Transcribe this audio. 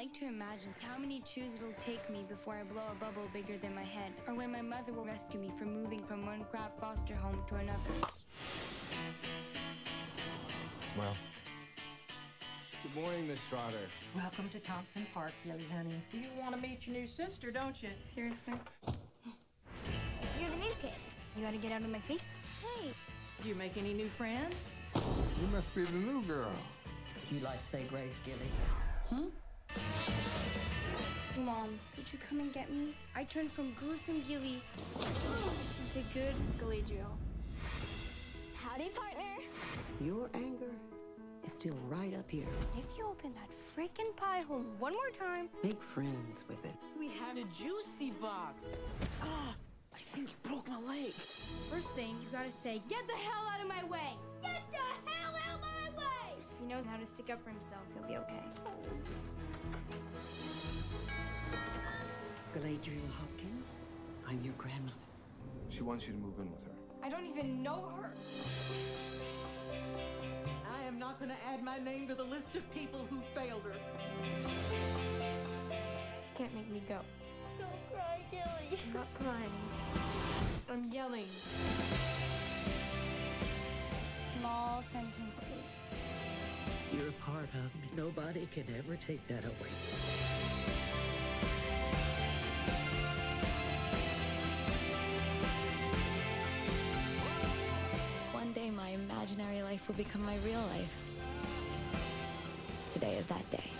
like to imagine how many chews it'll take me before I blow a bubble bigger than my head, or when my mother will rescue me from moving from one crap foster home to another. Smile. Good morning, Miss Trotter. Welcome to Thompson Park, Gilly, honey. You want to meet your new sister, don't you? Seriously? You're the new kid. You gotta get out of my face. Hey. Do you make any new friends? You must be the new girl. Do you like to say grace, Gilly? Huh? Mom, did you come and get me? I turned from gruesome Gilly into good Galadriel. Howdy, partner. Your anger is still right up here. If you open that freaking pie hole one more time... Make friends with it. We have a juicy box. Ah, I think you broke my leg. First thing, you gotta say, get the hell out of my way! Get the hell out of my way! If he knows how to stick up for himself, he'll be okay. Galadriel Hopkins, I'm your grandmother. She wants you to move in with her. I don't even know her. I am not going to add my name to the list of people who failed her. You can't make me go. Don't cry, Gilly. I'm not crying. I'm yelling. Small sentences. You're a part of me. Nobody can ever take that away. One day my imaginary life will become my real life. Today is that day.